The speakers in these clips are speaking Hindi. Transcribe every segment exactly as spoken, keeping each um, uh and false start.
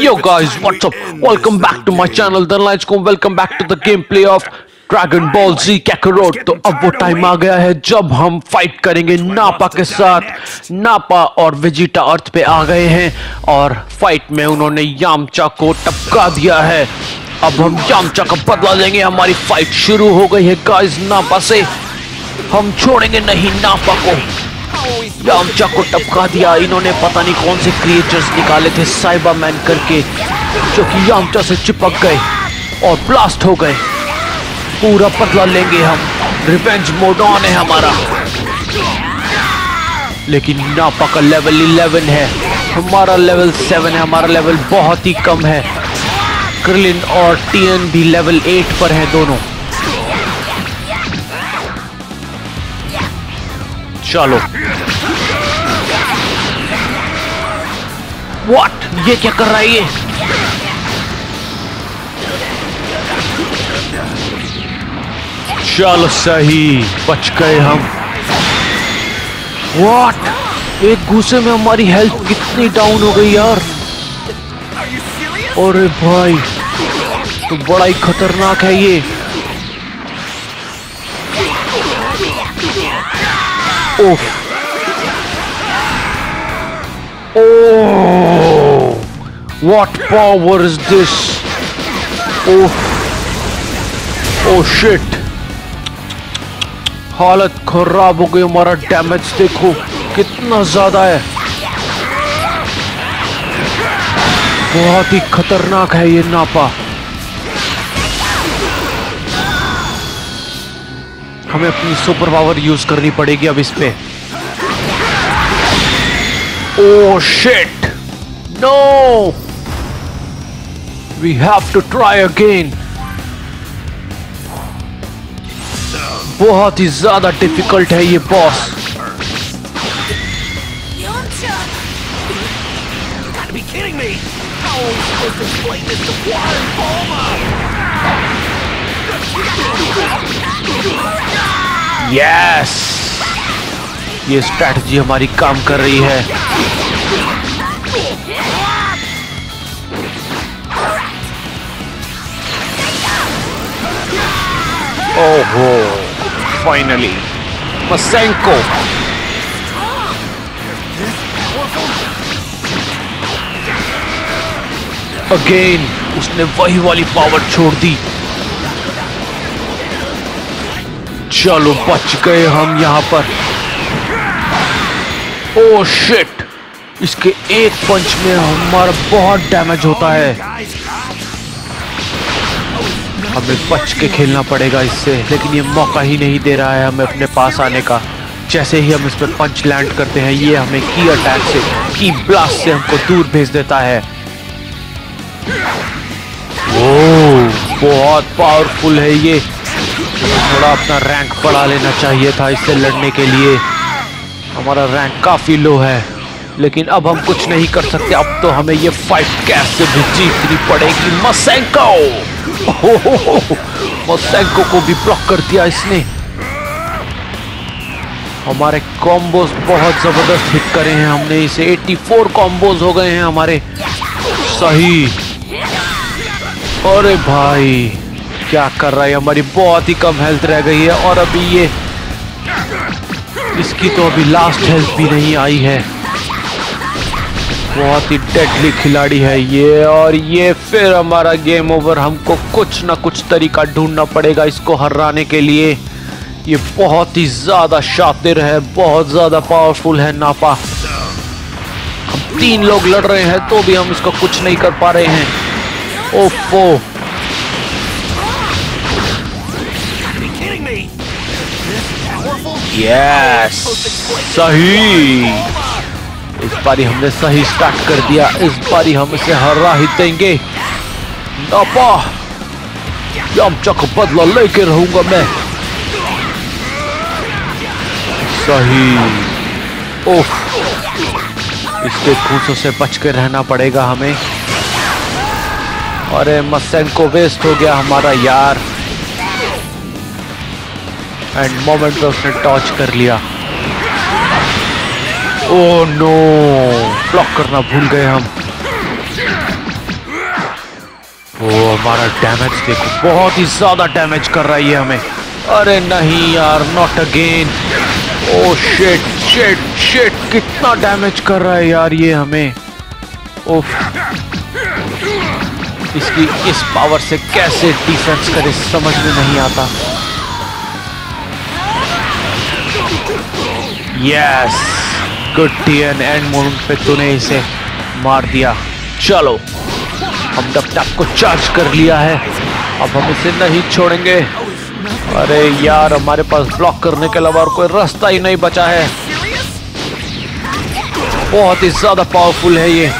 Yo guys, what's up? Welcome back to my channel. The lights go. Welcome back to the gameplay of Dragon Ball Z Kakarot। तो अब वो टाइम आ गया है जब हम फाइट करेंगे नापा के साथ। नापा और वेजिटा अर्थ पे आ गए हैं और फाइट में उन्होंने यामचा को टपका दिया है। अब हम यामचा का बदला लेंगे। हमारी फाइट शुरू हो गई है गाइस नापा से। हम छोड़ेंगे नहीं नापा को। यामचा को टपका दिया इन्होंने। पता नहीं कौन से क्रिएचर्स निकाले थे साइबा मैन करके, जो कि यामचा से चिपक गए और ब्लास्ट हो गए। पूरा बदला लेंगे हम। रिवेंज मोड ऑन है हमारा। लेकिन नापा का लेवल इलेवन है, हमारा लेवल सेवन है। हमारा लेवल बहुत ही कम है। क्रिलिन और टीएन भी लेवल एट पर हैं दोनों। चलो व्हाट, ये क्या कर रहा है ये? चलो सही, बच गए हम। व्हाट, एक गुस्से में हमारी हेल्थ कितनी डाउन हो गई यार। अरे भाई, तो बड़ा ही खतरनाक है ये। Oh oh, what power is this? Oh oh shit, हालत खराब हो गई। हमारा डैमेज देखो कितना ज्यादा है। बहुत ही खतरनाक है ये नापा। हमें अपनी सुपर पावर यूज करनी पड़ेगी अब इस पे। Oh shit, no, we have to try again. बहुत ही ज्यादा डिफिकल्ट है ये बॉस। यस, ये स्ट्रैटेजी हमारी काम कर रही है। ओहो, फाइनली मसेंको। अगेन उसने वही वाली पावर छोड़ दी। चलो बच गए हम यहाँ पर। ओह शिट, इसके एक पंच में हमारा बहुत डैमेज होता है। हमें बच के खेलना पड़ेगा इससे, लेकिन ये मौका ही नहीं दे रहा है हमें अपने पास आने का। जैसे ही हम इस पर पंच लैंड करते हैं, ये हमें की अटैक से, की ब्लास्ट से हमको दूर भेज देता है। ओह, बहुत पावरफुल है ये। थोड़ा अपना रैंक बढ़ा लेना चाहिए था इससे लड़ने के लिए। हमारा रैंक काफी लो है, लेकिन अब हम कुछ नहीं कर सकते। अब तो हमें ये फाइट कैसे भी जीतनी पड़ेगी। मसेंको, मसेंको को भी ब्लॉक कर दिया इसने। हमारे कॉम्बोज बहुत जबरदस्त हिट करे हैं हमने इसे। चौरासी कॉम्बोज हो गए हैं हमारे। सही। अरे भाई, क्या कर रहा है? हमारी बहुत ही कम हेल्थ रह गई है और अभी ये, इसकी तो अभी लास्ट हेल्थ भी नहीं आई है। बहुत ही डेडली खिलाड़ी है ये। और ये फिर हमारा गेम ओवर। हमको कुछ ना कुछ तरीका ढूंढना पड़ेगा इसको हराने के लिए। ये बहुत ही ज्यादा शातिर है, बहुत ज्यादा पावरफुल है नापा। हम तीन लोग लड़ रहे हैं तो भी हम इसको कुछ नहीं कर पा रहे हैं। ओफो, यस, सही। इस बारी हमने सही स्टार्ट कर दिया। इस बारी हम इसे हरा ही देंगे। नापा, यामचा का बदला लेके रहूंगा मैं। सही। ओह, इसके घूसों से बच के रहना पड़ेगा हमें। अरे मसेंको वेस्ट हो गया हमारा यार। एंड मोमेंट में उसने टॉच कर लिया। ओह नो, ब्लॉक करना भूल गए हम। ओ हमारा डैमेज देखो, बहुत ही ज्यादा डैमेज कर रहा है ये हमें। अरे नहीं यार, not again. Oh shit shit shit, कितना डैमेज कर रहा है यार ये हमें। ओफ, इसकी इस पावर से कैसे डिफेंस करे समझ में नहीं आता। Yes, good Tien, end moment पे तूने इसे मार दिया। चलो, हम डब टैप को चार्ज कर लिया है, अब हम इसे नहीं छोड़ेंगे। अरे यार, हमारे पास ब्लॉक करने के अलावा और कोई रास्ता ही नहीं बचा है। बहुत ही ज्यादा पावरफुल है ये।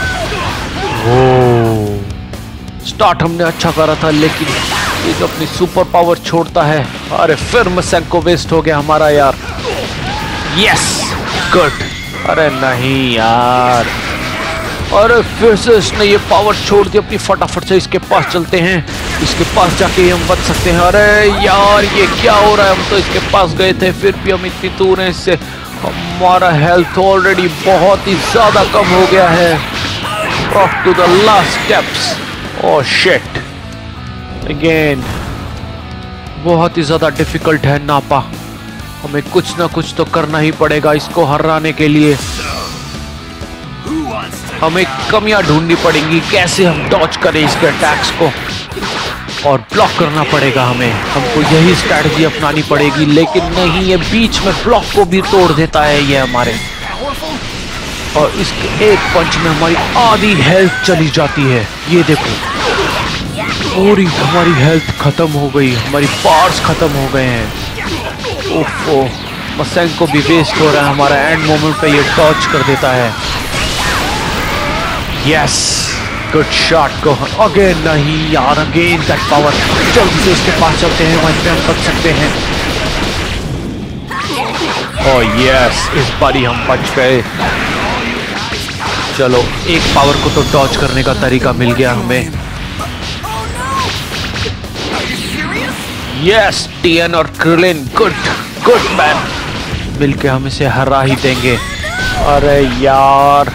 ओ, स्टार्ट हमने अच्छा करा था, लेकिन ये जो अपनी सुपर पावर छोड़ता है। अरे फिर मसेंको वेस्ट हो गया हमारा यार। Yes, good. अरे नहीं यार, अरे फिर से इसने ये पावर छोड़ दी अपनी। फटाफट से इसके पास चलते हैं, इसके पास जाके ही हम बच सकते हैं। अरे यार, ये क्या हो रहा है? हम तो इसके पास गए थे, फिर भी हम इतनी दूर हैं इससे। हमारा हेल्थ ऑलरेडी बहुत ही ज्यादा कम हो गया है। Up to the last steps. Oh shit, again बहुत ही ज्यादा डिफिकल्ट है नापा। हमें कुछ ना कुछ तो करना ही पड़ेगा इसको हराने के लिए। हमें कमियां ढूंढनी पड़ेंगी, कैसे हम डॉज करें इसके अटैक्स को, और ब्लॉक करना पड़ेगा हमें। हमको यही स्ट्रैटेजी अपनानी पड़ेगी, लेकिन नहीं, ये बीच में ब्लॉक को भी तोड़ देता है ये हमारे। और इसके एक पंच में हमारी आधी हेल्थ चली जाती है। ये देखो, पूरी हमारी हेल्थ खत्म हो गई, हमारी पावर्स खत्म हो गए हैं। ओफो, मसेंको भी वेस्ट हो रहा है हमारा। एंड मोमेंट पे ये डॉज कर देता है। यस, गुड शॉट को अगेन। नहीं यार, अगेन दैट पावर। जल्दी से इसके पास चलते हैं, वहीं पे हम बच सकते हैं। ओह यस, इस बारी हम बच गए। चलो, एक पावर को तो डॉज करने का तरीका मिल गया हमें। यस, टीएन और क्रिलिन, गुड गुड मैन, मिलके हम इसे हरा ही देंगे। अरे यार,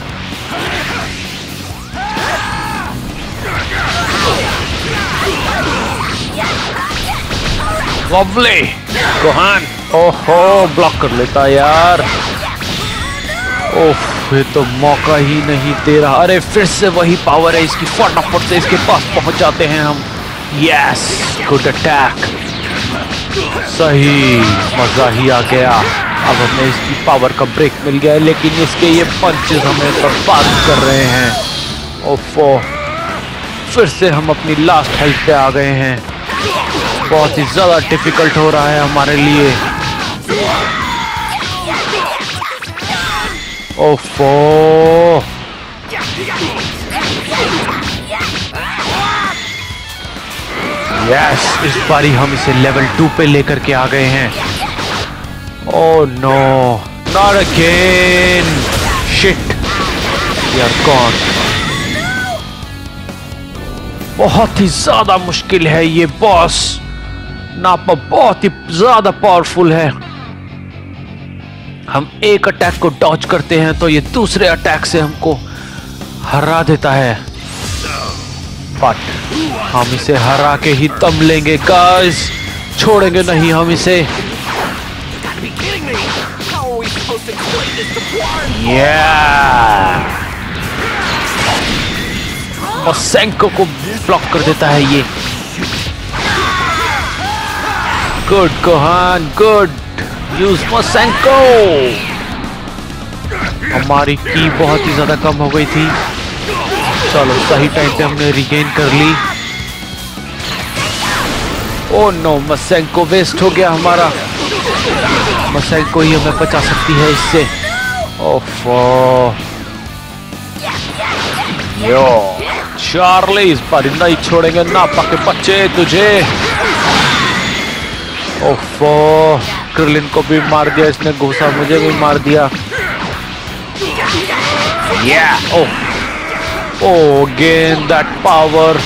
लवली गोहान। ओहो, ब्लॉक कर लेता यार। ओह, ये तो मौका ही नहीं दे रहा। अरे फिर से वही पावर है इसकी। फटाफट से इसके पास पहुंच जाते हैं हम। यस, गुड अटैक, सही, मजा ही आ गया। अब हमें इसकी पावर का ब्रेक मिल गया है, लेकिन इसके ये पंचेस हमें बर्बाद कर रहे हैं। ओफो, फिर से हम अपनी लास्ट हेल्थ पे आ गए हैं। बहुत ही ज्यादा डिफिकल्ट हो रहा है हमारे लिए। ओफो, यस, इस बारी हम इसे लेवल टू पे लेकर के आ गए हैं। Oh no, not again, shit, we are gone. बहुत ही ज्यादा मुश्किल है ये बॉस। नापा बहुत ही ज्यादा पावरफुल है। हम एक अटैक को डॉज करते हैं तो ये दूसरे अटैक से हमको हरा देता है। बट हम इसे हरा के ही दम लेंगे गाइस, छोड़ेंगे नहीं हम इसे। yeah! मसेंको को ब्लॉक कर देता है ये। Good Gohan, good, use Masenko. हमारी की बहुत ही ज्यादा कम हो गई थी। चलो, सही टाइम पे हमने रिगेन कर ली। ओह नो, मसेंको वेस्ट हो गया हमारा। मसेंको ही हमें बचा सकती है इससे। ओफो, यो चार्ली, इस बार नहीं छोड़ेंगे नापा के बच्चे तुझे। ओफो, क्रिलिन को भी मार दिया इसने, घुसा मुझे भी मार दिया। yeah, oh, oh, again that power।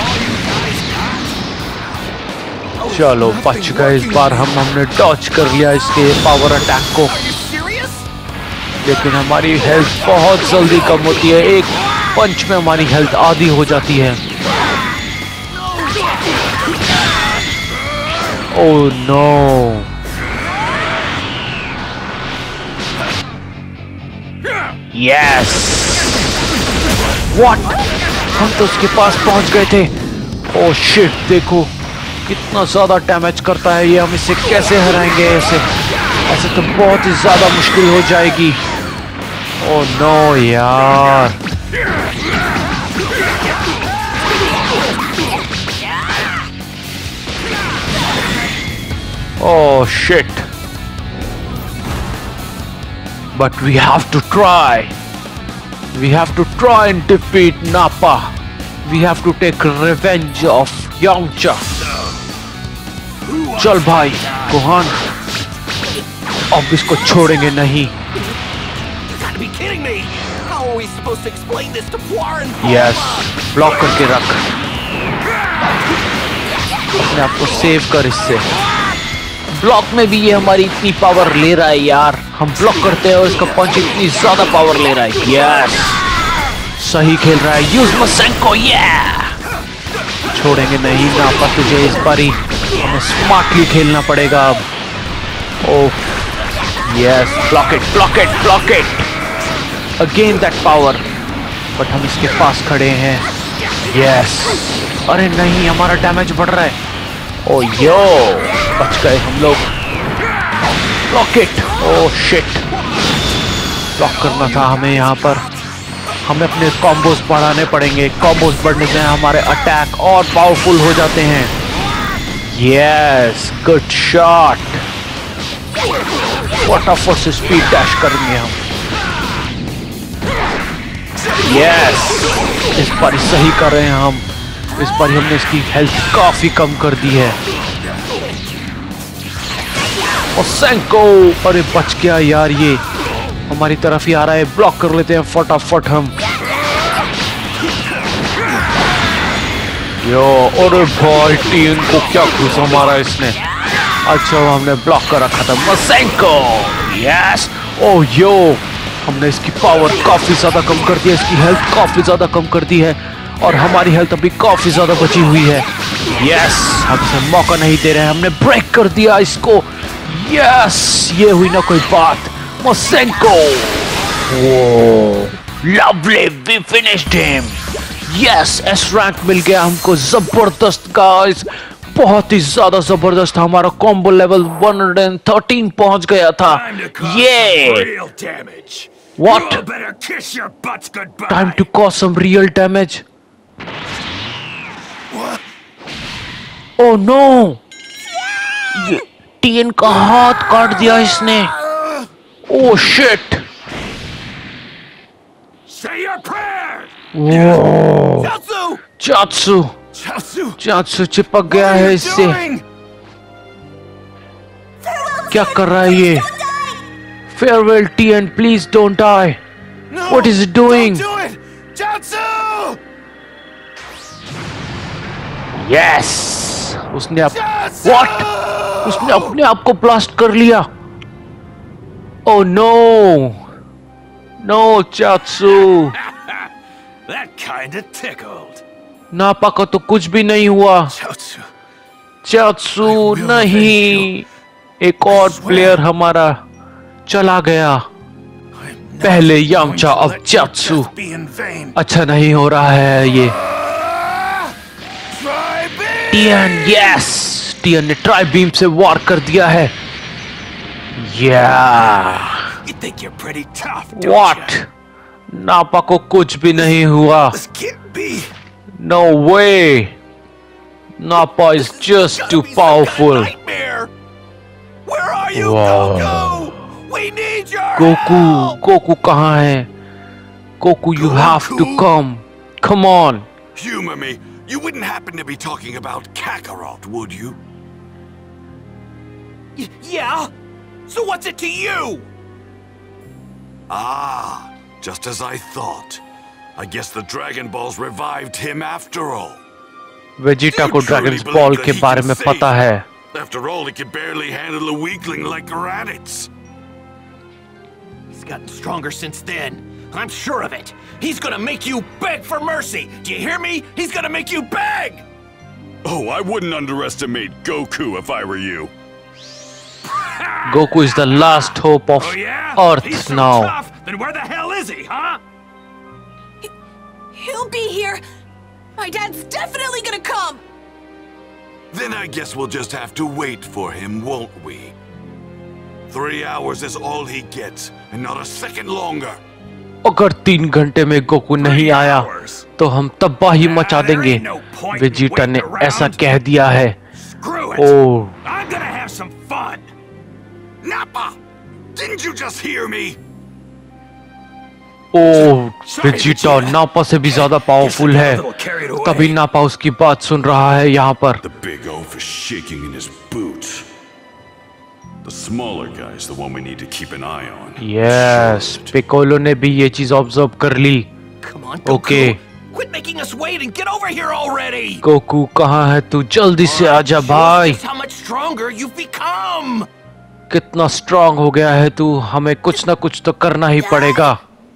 चलो, बच गए इस बार हम। हमने डॉज कर लिया इसके पावर अटैक को, लेकिन हमारी हेल्थ बहुत जल्दी कम होती है। एक पंच में हमारी हेल्थ आधी हो जाती है। Oh no! Yes! What? हम तो उसके पास पहुंच गए थे। Oh shit! देखो कितना ज्यादा डैमेज करता है ये। हम इसे कैसे हराएंगे? ऐसे ऐसे तो बहुत ही ज्यादा मुश्किल हो जाएगी। Oh no यार! Oh shit! But we have to try. We have to try and defeat Nappa. We have to take revenge of Yamcha. चल भाई गोहान, अब इसको छोड़ेंगे नहीं। Yes, ब्लॉक करके रख। अपने आप को सेव कर इससे। ब्लॉक में भी ये हमारी इतनी पावर ले रहा है यार। हम ब्लॉक करते हैं और इसका पंच इतनी ज्यादा पावर ले रहा है। यस, सही खेल रहा है। Use Masenko, yeah! छोड़ेंगे नहीं नापा तुझे इस बारी। हमें स्मार्टली खेलना पड़ेगा अब। Oh yes, block it, block it, block it. Again that power. But हम इसके पास खड़े हैं। यस, अरे नहीं, हमारा डैमेज बढ़ रहा है। ओ यो, बच गए हम लोग। Block it. Oh shit, block करना था हमें यहाँ पर। हमें अपने कॉम्बोज बढ़ाने पड़ेंगे। कॉम्बोज बढ़ने से हमारे अटैक और पावरफुल हो जाते हैं। Yes, good shot. फटाफट से स्पीड डैश करेंगे हम। यस, इस बार सही कर रहे हैं हम। इस बार हमने इसकी हेल्थ काफी कम कर दी है। और सेंको, अरे बच गया यार, ये हमारी तरफ ही आ रहा है। ब्लॉक कर लेते हैं फटाफट हम। यो, अरे भाई टीन को क्या घुसा मारा इसने। अच्छा, हमने ब्लॉक कर रखा था। मसेंको, यस। ओह यो, हमने इसकी पावर काफी ज्यादा कम कर दी है। इसकी हेल्थ काफी ज्यादा कम कर दी है और हमारी हेल्थ अभी काफी ज्यादा बची हुई है। यस, हम इसे मौका नहीं दे रहे हैं। हमने ब्रेक कर दिया इसको। यस, ये हुई ना कोई बात। Masenko, lovely, we finished him. Yes, S rank मिल गया हमको। जबरदस्त गाइस, बहुत ही ज्यादा जबरदस्त। हमारा कॉम्बो लेवल one thirteen पहुंच गया था। ये What? Time to cause some real damage. Oh no! Tien का हाथ काट दिया इसने। Oh shit! Say your prayers. Whoa! Chaozu! चात्सु, Chaozu! चात्सु चिपक गया है इससे। क्या कर रहा है ये? Farewell, Tien, please don't die. No, What is it doing? Don't do it! Chaozu! Yes! उसने अप... Chaozu! What? उसने अपने आप को ब्लास्ट कर लिया। Oh no! No, चात्सु। That kinda tickled. नापा का तो कुछ भी नहीं हुआ। Chaozu. चात्सु नहीं, एक और प्लेयर हमारा चला गया। पहले यामचा, अब चात्सु। अच्छा नहीं हो रहा है ये। टीएन, यस, टीएन ने ट्राई बीम से वार कर दिया है। या व्हाट? नापा को कुछ भी नहीं हुआ। No way, Nappa is just too powerful. Goku, Goku कहाँ है? Goku, you have to come. Come on. Humor me. You wouldn't happen to be talking about Kakarot, would you? Y yeah. So what's it to you? Ah, just as I thought. I guess the Dragon Balls revived him after all. Vegeta को ड्रैगन बॉल के बारे में पता है। After all, he can barely handle a weakling like Raditz. He's gotten stronger since then. I'm sure of it. He's gonna make you beg for mercy. Do you hear me? He's gonna make you beg! Oh, I wouldn't underestimate Goku if I were you. Goku is the last hope of Oh yeah? Earth He's so now. tough, then where the hell is he, huh? He'll be here. My dad's definitely gonna come. Then I guess we'll just have to wait for him, won't we? Three hours is all he gets, and not a second longer. अगर तीन घंटे में गोकू नहीं आया तो हम तबाही मचा देंगे। वेजिटा ने ऐसा कह दिया है। Screw it. Oh, I'm gonna have some fun. Nappa! Didn't you just hear me? Oh, Vegeta Nappa से भी ज्यादा पावरफुल है। तभी नापा उसकी बात सुन रहा है यहाँ पर। The big oaf is shaking in his boots. The smaller guy is the one we need to keep an eye on. Yes, Piccolo ने भी ये चीज ऑब्जर्व कर ली। Come on, Goku. Okay. Quit making us wait and get over here already. Goku कहाँ है तू? जल्दी से आजा भाई। Just how much stronger you've become. कितना स्ट्रांग हो गया है तू, हमें कुछ ना कुछ तो करना ही पड़ेगा।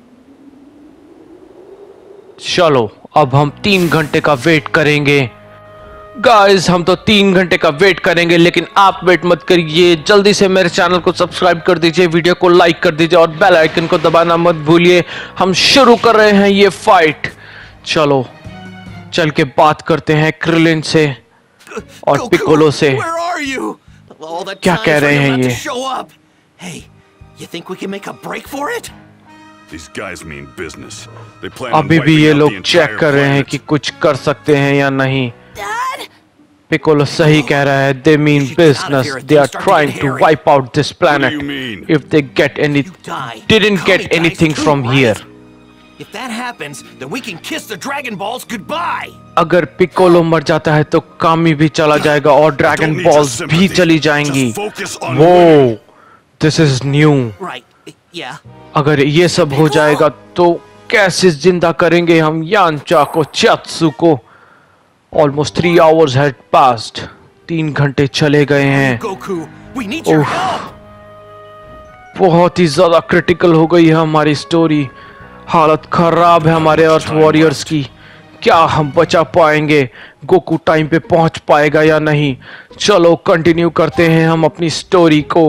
चलो अब हम तीन घंटे का वेट करेंगे। गाइस हम तो तीन घंटे का वेट करेंगे, लेकिन आप वेट मत करिए, जल्दी से मेरे चैनल को सब्सक्राइब कर दीजिए, वीडियो को लाइक कर दीजिए और बेल आइकन को दबाना मत भूलिए। हम शुरू कर रहे हैं ये फाइट। चलो चल के बात करते हैं क्रिलिन से और Goku, पिकोलो से। where are you? All that क्या time कह for रहे you हैं not to ये? show up. Hey, you think we can make a break for it? These guys mean business. They plan on अभी भी wiping ये out लोग the चेक entire कर रहे हैं planet. कि कुछ कर सकते हैं या नहीं। Dad? पिकोलो सही कह रहा है। They mean We should get out of business. here if They are things start to trying get to hairy. wipe out this planet. you mean? If they get any, You die. didn't Kami get dies anything too, from right? here. If that happens, then we can kiss the Dragon Balls goodbye. अगर पिकोलो मर जाता है तो कामी भी चला जाएगा और dragon Don't need your balls भी sympathy. चली जाएंगी। Just focus on वो winning. This is new. Right. Yeah. अगर ये सब हो जाएगा तो कैसे जिंदा करेंगे हम यानचा को, चियात्सु को? Almost three hours had passed. तीन घंटे चले गए हैं। Goku, we need your Oof. help. बहुत ही ज्यादा क्रिटिकल हो गई है हमारी स्टोरी। हालत खराब है हमारे अर्थ वॉरियर्स की। क्या हम बचा पाएंगे? गोकू टाइम पे पहुंच पाएगा या नहीं? चलो कंटिन्यू करते हैं हम अपनी स्टोरी को।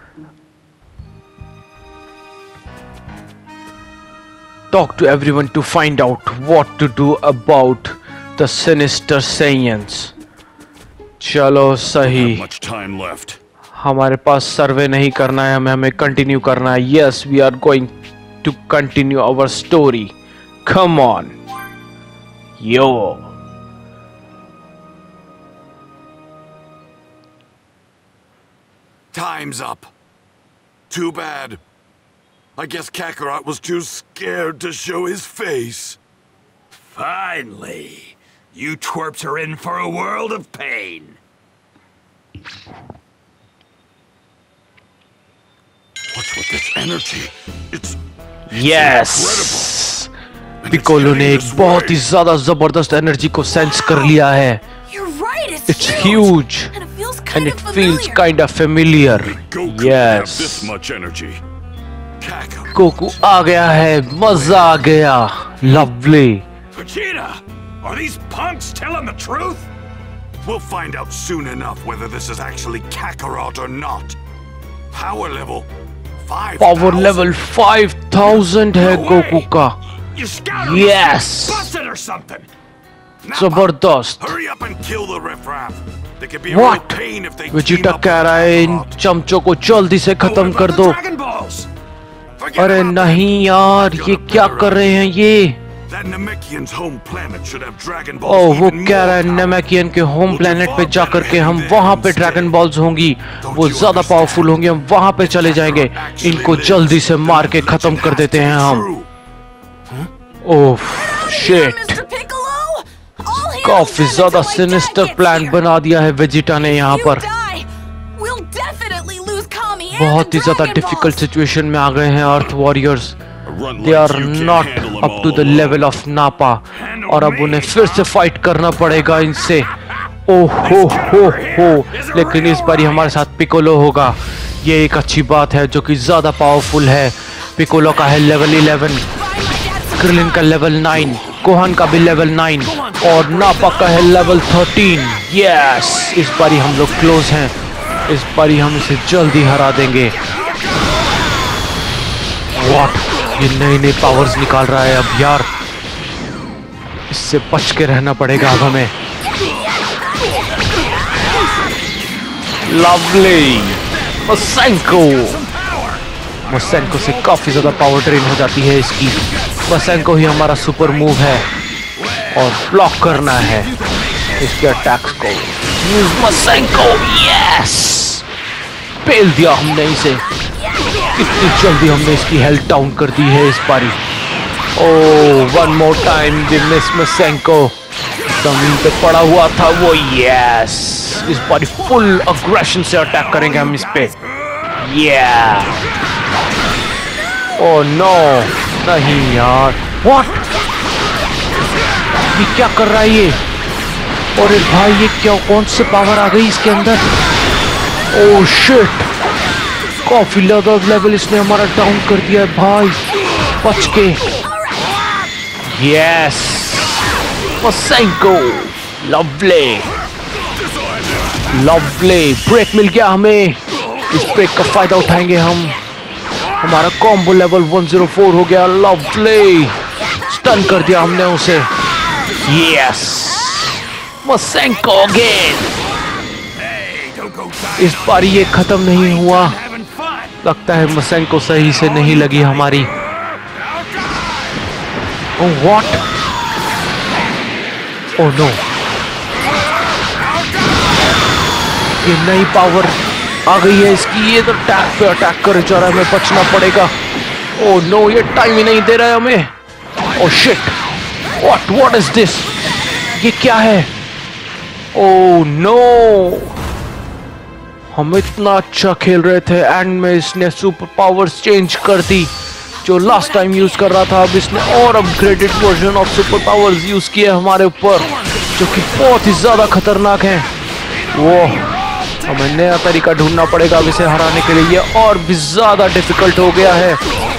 Talk to everyone to find out what to do about the sinister Saiyans. चलो सही, Not much time left. हमारे पास सर्वे नहीं करना है, हमें हमें कंटिन्यू करना है। Yes, we are going to continue our story. Come on yo. Time's up. Too bad. I guess Kakarot was too scared to show his face. Finally, you twerps are in for a world of pain. What's with this energy? It's yes, Piccolo ने एक बहुत ही ज्यादा जबरदस्त एनर्जी को सेंस कर लिया है। You're right, it's, It's huge And it feels and kind it of feels familiar. kind of familiar. Goku have this Yes, much energy. Kakarot. Goku आ गया है, मजा आ गया। Lovely. Vegeta, are these punks telling the truth? We'll find out soon enough whether this is actually Kakarot or not. Power level five. Power level five thousand है No गोकू way. का। You scouted Yes. busted or something. जबरदस्त। Hurry up and kill the riffraff. They could be a What? real pain if they Vegeta team up कह with रहा है इन Kakarot. चमचों को जल्दी से But what खत्म about कर the दो। Dragon Balls? Forget अरे about नहीं यार, ये क्या कर रहे हैं ये? that. That Namekian's home planet should have Dragon oh, Balls. वो even कह more रहा है power. नेमेकियन के होम प्लेनेट पे जाकर के हम वहां पे ड्रैगन बॉल्स होंगी, वो ज्यादा पावरफुल होंगी, हम वहां पे चले जाएंगे। इनको जल्दी से मार के खत्म कर देते हैं हम। Oh shit, Mister Piccolo? I'll handle काफी them ज्यादा until my dad sinister gets plan here. बना दिया है वेजिटा ने यहाँ You पर। die, we'll definitely lose Kami and बहुत the ही ज्यादा Dragon डिफिकल्ट Balls. सिचुएशन में आ गए हैं earth warriors. A runt they like are you can't not handle them up to all the alone. Level of Nappa, और अब उन्हें फिर से फाइट करना पड़ेगा इनसे। ओह हो हो हो, लेकिन इस बार हमारे साथ पिकोलो होगा, ये एक अच्छी बात है, जो कि ज्यादा पावरफुल है। पिकोलो का है level eleven, Bye, my dad's Krillin का लेवल नाइन। कोहान का भी लेवल नाइन और नापा का है लेवल थर्टीन। यस, इस बारी हम लोग क्लोज हैं, इस बारी हम इसे जल्दी हरा देंगे। व्हाट, ये नई नई पावर्स निकाल रहा है अब यार, इससे बच के रहना पड़ेगा अब हमें। लवली, मसेंको मसेंको से काफी ज्यादा पावर ड्रेन हो जाती है इसकी। मसेंको ही हमारा सुपर मूव है और ब्लॉक करना है इसके अटैक्स को। यूज मसेंको, यस, पेल दिया हमने इसे। कितनी जल्दी हमने इसकी हेल्थ डाउन कर दी है इस बारी। Oh, one more time the miss Masenko, जमीन पे पड़ा हुआ था वो। यस, इस बारी फुल अग्रेशन से अटैक करेंगे हम इस पे। Yeah. ओह नो, नहीं यार, व्हाट, ये क्या कर रहा है ये? अरे भाई, ये क्या, कौन सी पावर आ गई इसके अंदर? ओह शिट, काफी लेवल लेवल इसने हमारा डाउन कर दिया है भाई, बच के। Yes, Masenko, lovely lovely, break मिल गया हमें, इस ब्रेक का फायदा उठाएंगे हम। हमारा combo level one zero four हो गया। लवली, स्टन कर दिया हमने उसे। Yes, Masenko again. इस बार ये खत्म नहीं हुआ, लगता है मसेंको सही से नहीं लगी हमारी। ओह व्हाट, ओह नो, ये नई पावर आ गई है इसकी। ये तो अटैक पे अटैक करे जा रहा है, हमें बचना पड़ेगा। ओह नो, ये टाइम ही नहीं दे रहा है हमें। Oh shit, what what is this, ये क्या है? ओह नो, हम इतना अच्छा खेल रहे थे, एंड में इसने सुपर पावर्स चेंज कर दी। जो लास्ट टाइम यूज कर रहा था, अब इसने और upgraded version of super powers use किए हमारे ऊपर, जो कि बहुत ही ज्यादा खतरनाक है। वो हमें नया तरीका ढूंढना पड़ेगा अब इसे हराने के लिए, ये और भी ज्यादा डिफिकल्ट हो गया है।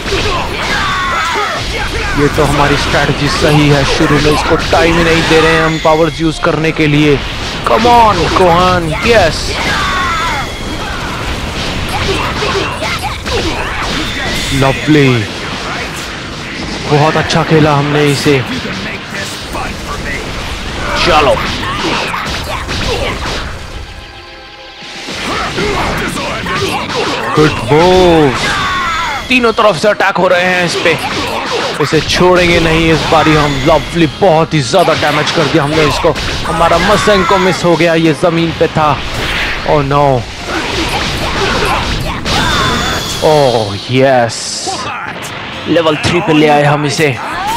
ये तो हमारी स्ट्रैटेजी सही है, शुरू में इसको टाइम ही नहीं दे रहे हैं हम पावर्स यूज करने के लिए। Come on Gohan, yes, lovely, बहुत अच्छा खेला हमने इसे। चलो, गुड मूव, तीनों तरफ से अटैक हो रहे हैं इस पे, इसे छोड़ेंगे नहीं इस बारी हम। लवली, बहुत ही ज्यादा डैमेज कर दिया हमने इसको। हमारा मसेंको मिस हो गया, ये जमीन पे था। Oh no, oh yes, level three पे ले आए हम इसे।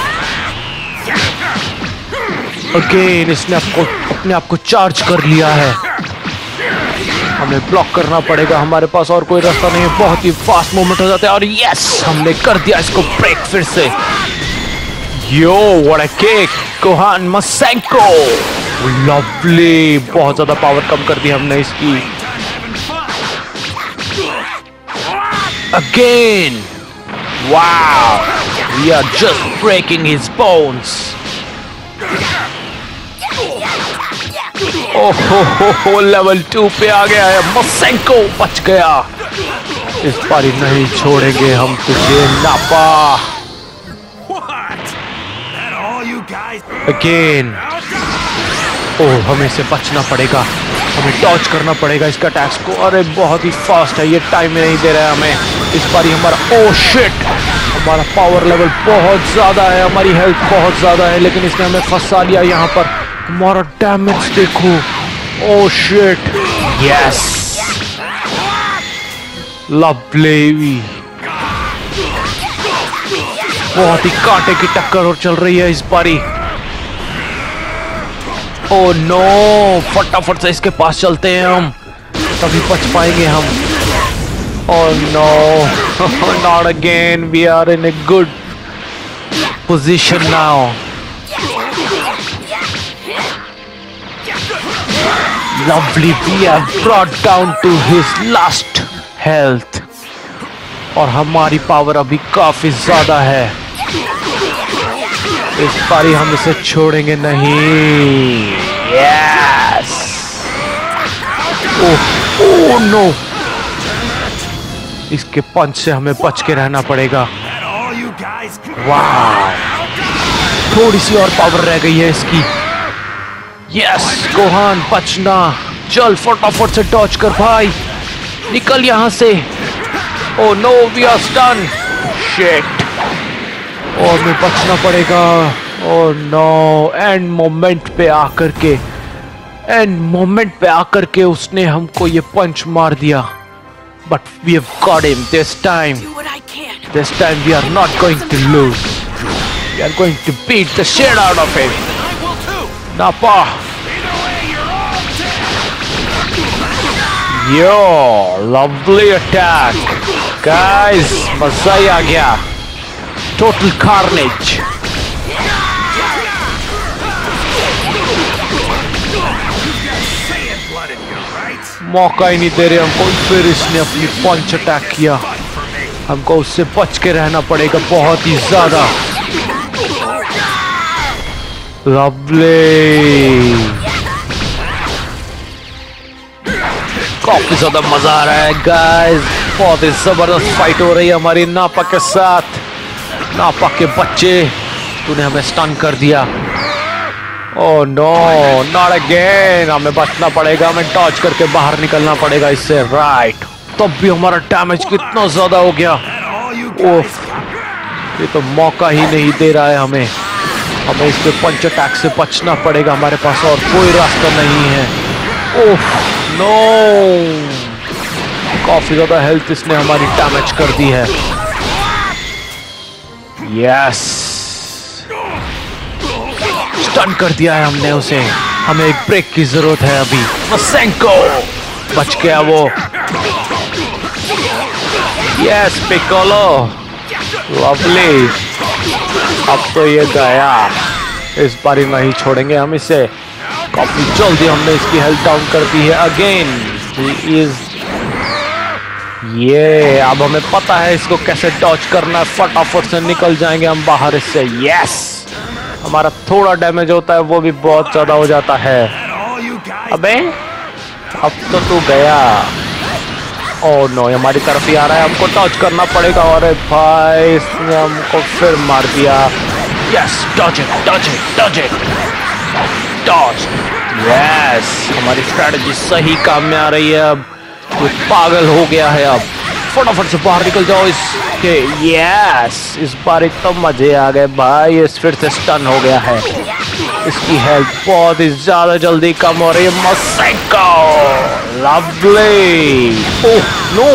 अगेन इसने आपको अपने आप को चार्ज कर लिया है, हमें ब्लॉक करना पड़ेगा, हमारे पास और कोई रास्ता नहीं है। बहुत ही फास्ट मूवमेंट हो जाता है और यस, हमने कर दिया इसको ब्रेक फिर से। Yo, what a kick, Gohan Masenko, lovely, बहुत ज्यादा पावर कम कर दी हमने इसकी। Again, wow, we are just breaking his bones. Oh ho ho हो, लेवल टू पे आ गया है मसेंको, बच गया। इस बारी नहीं छोड़ेंगे हम तुझे नापा। अगेन, ओह, हमें से बचना पड़ेगा, हमें डॉज करना पड़ेगा इसका अटैक्स को। अरे बहुत ही फास्ट है, ये टाइम नहीं दे रहा है हमें इस बारी हमारा। ओह शिट, हमारा पावर लेवल बहुत ज्यादा है, हमारी हेल्थ बहुत ज्यादा है, लेकिन इसने हमें फंसा लिया यहाँ पर। हमारा डैमेज देखो, ओह शिट, यस, लवली, बहुत ही कांटे की टक्कर और चल रही है इस बारी। ओह नो, फटाफट से इसके पास चलते हैं हम, तभी बच पाएंगे हम। Oh no, not again, we are in a good position now. Lovely, we have brought down to his last health, और हमारी पावर अभी काफी ज्यादा है। इस बारी हम इसे छोड़ेंगे नहीं। यस। ओह ओह नो, इसके पंच से हमें बच के रहना पड़ेगा। वाह, थोड़ी सी और पावर रह गई है इसकी। यस गोहान, बचना, चल फटाफट से डॉज कर भाई, निकल यहां से। Oh no, we are stun. Shit, और हमें बचना पड़ेगा। ओह नो, एंड मोमेंट पे आकर के एंड मोमेंट पे आकर के उसने हमको ये पंच मार दिया। But we have got him this time. Do what I can. This time we are not going to lose. We are going to beat the shit out of him. Nappa. Yo, lovely attack. Guys, मजा ही आ गया. Total carnage. मौका ही नहीं दे रहे हमको, फिर इसने अपनी पंच अटैक किया। हमको उससे बच के रहना पड़ेगा बहुत ही ज्यादा। लवली, काफी ज्यादा मजा आ रहा है गाइस, बहुत ही जबरदस्त फाइट हो रही है हमारी नापा के साथ। नापा के बच्चे, तूने हमें स्टन कर दिया। Oh no, not again. हमें बचना पड़ेगा, हमें डॉज करके बाहर निकलना पड़ेगा इससे। राइट, तब भी हमारा डैमेज कितना ज्यादा हो गया। ओह, ये तो मौका ही नहीं दे रहा है हमें। हमें इसके पंच अटैक से बचना पड़ेगा, हमारे पास और कोई रास्ता नहीं है। ओह नो, काफी ज्यादा हेल्थ इसने हमारी डैमेज कर दी है। यस, स्टन कर दिया है हमने उसे। हमें एक ब्रेक की जरूरत है अभी। मसेंको, बच गया वो। Yes Piccolo, lovely. अब तो ये गया, इस बारी नहीं छोड़ेंगे हम इसे। काफी जल्दी हमने इसकी हेल्थ डाउन कर दी है अगेन। ही इज, ये अब हमें पता है इसको कैसे डॉज करना है। फटाफट से निकल जाएंगे हम बाहर इससे। यस, हमारा थोड़ा डैमेज होता है, वो भी बहुत ज्यादा हो जाता है। अबे अब तो तू गया। ओह नो, हमारी तरफ ही आ रहा है, हमको डॉज करना पड़ेगा। अरे भाई, इसने हमको फिर मार दिया। Yes, dodge it, dodge it, dodge it, dodge. Yes, हमारी स्ट्रेटजी सही काम में आ रही है। अब ये पागल हो गया है, अब फटाफट से बाहर निकल जाओ इसके। यस, इस बार एकदम मजे आ गए भाई। इस फिर से स्टन हो गया है, इसकी हेल्थ बहुत ही ज्यादा जल्दी कम हो रही है। मसेंको, लवली। ओह नो,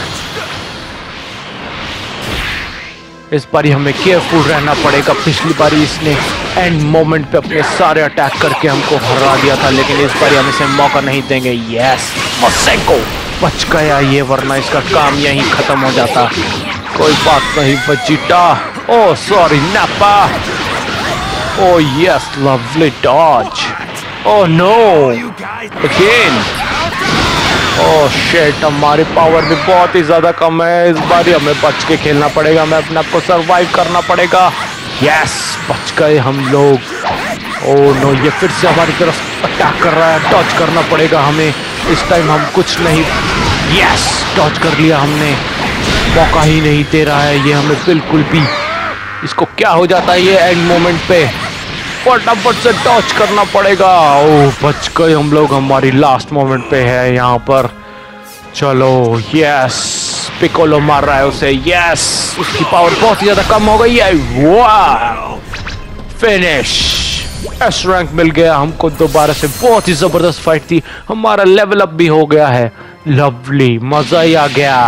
इस बारी हमें केयरफुल रहना पड़ेगा। पिछली बारी इसने एंड मोमेंट पे अपने सारे अटैक करके हमको हरा दिया था, लेकिन इस बारी हम इसे मौका नहीं देंगे। यस, मसेंको बच गया ये, वरना इसका काम यहीं खत्म हो जाता। कोई बात नहीं बचीटा। Oh sorry Nappa. Oh yes, lovely dodge. Oh no, again. Oh shit, हमारी पावर भी बहुत ही ज्यादा कम है। इस बार हमें बच के खेलना पड़ेगा, हमें अपने आप को सरवाइव करना पड़ेगा। यस, बच गए हम लोग। ओह नो, ये फिर से हमारी तरफ अटैक कर रहा है, डॉज करना पड़ेगा हमें। इस टाइम हम कुछ नहीं। यस, डॉज कर लिया हमने, मौका ही नहीं दे रहा है ये हमें बिल्कुल भी। इसको क्या हो जाता है ये एंड मोमेंट पे, फटाफट से डॉज करना पड़ेगा। ओह, बच गए हम लोग, हमारी लास्ट मोमेंट पे है यहाँ पर। चलो, यस, पिकोलो मार रहा है उसे। यस, उसकी पावर बहुत ही ज्यादा कम हो गई है। वाह, फिनिश। एस रैंक मिल गया हमको दोबारा से। बहुत ही जबरदस्त फाइट थी, हमारा लेवल अप भी हो गया है। लवली, मजा ही आ गया।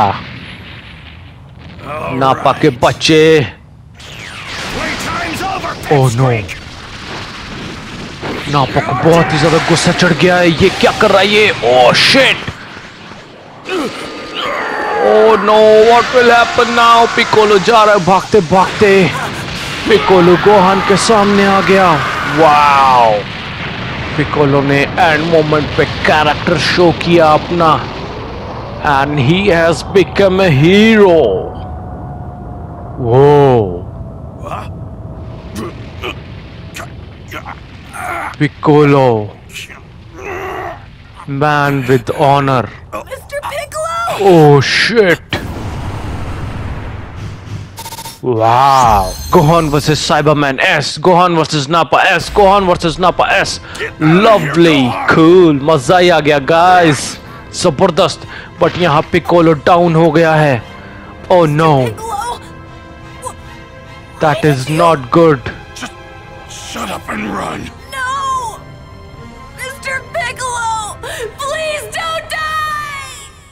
नापा के बच्चे। ओह नो, नापा को बहुत ही ज्यादा गुस्सा चढ़ गया है। ये क्या कर रहा है ये? Oh shit, oh no, what will happen now? Piccolo जा रहा है भागते भागते। पिकोलो गोहान के सामने आ गया। वाओ, पिकोलो ने एंड मोमेंट पे कैरेक्टर शो किया अपना, and he has become a hero. वो Piccolo, man with honor. Mister Piccolo! Oh shit! Wow! Gohan versus Cyberman S. Gohan versus Nappa S. Gohan versus Nappa S. Lovely, cool, मजा ही आ गया guys. जबरदस्त. But यहाँ पिकोलो डाउन हो गया है. Oh no! Piccolo! That is not good. Shut up and run. No! Mister Piccolo! Please don't die!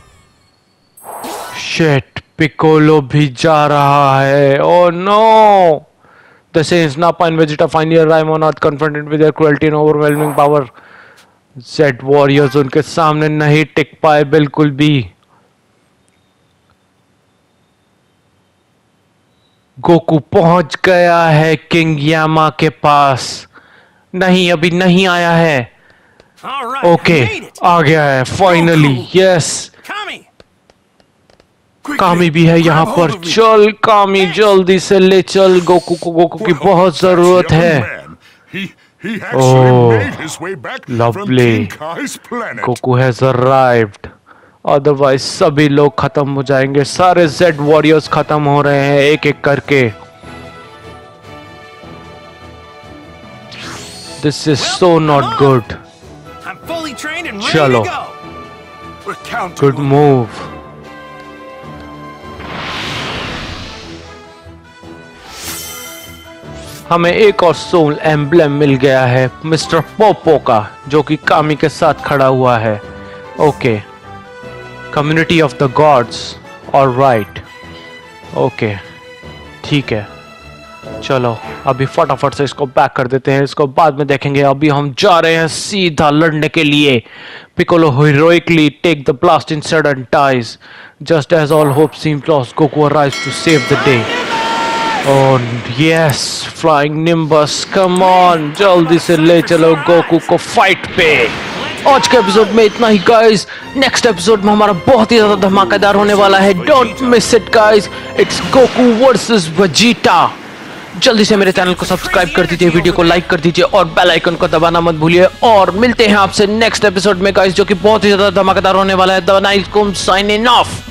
Shit! Piccolo भी जा रहा है. Oh no! The Saiyans Nappa and Vegeta finally arrive on Earth, confronted with their cruelty and overwhelming power. Z Warriors उनके सामने नहीं टिक पाए बिल्कुल भी. गोकू पहुंच गया है किंग यामा के पास. नहीं, अभी नहीं आया है. All right, okay, I made it. आ गया है फाइनली. यस, Kami, कामी भी है यहाँ पर. चल कामी, जल्दी से ले चल गोकू को. गोकू की बहुत जरूरत है. lovely. Goku has arrived. Otherwise सभी लोग खत्म हो जाएंगे. सारे जेड वॉरियर्स खत्म हो रहे हैं एक एक करके. This is so not good. I'm fully trained and ready Chalo. to go. Good move. हमें एक और सोल एम्ब्लेम मिल गया है मिस्टर पोपो का, जो कि कामी के साथ खड़ा हुआ है. Okay, community of the gods. Alright, okay, ठीक है. चलो अभी फटाफट से इसको बैक कर देते हैं. इसको बाद में देखेंगे. अभी हम जा रहे हैं सीधा लड़ने के लिए. Piccolo heroically take the blast instead and dies. Just as all hope seemed lost, Goku arrives to save the day. Oh yes, flying Nimbus, come on, जल्दी से ले चलो गोकू को फाइट पे. आज के एपिसोड में इतना ही गाइस. नेक्स्ट एपिसोड में हमारा बहुत ही ज्यादा धमाकेदार होने वाला है. Don't miss it guys. It's Goku versus Vegeta. जल्दी से मेरे चैनल को सब्सक्राइब कर दीजिए, वीडियो को लाइक कर दीजिए और बेल आइकन को दबाना मत भूलिए. और मिलते हैं आपसे नेक्स्ट एपिसोड में गाइस, जो कि बहुत ही ज्यादा धमाकेदार होने वाला है. The knight com signing of.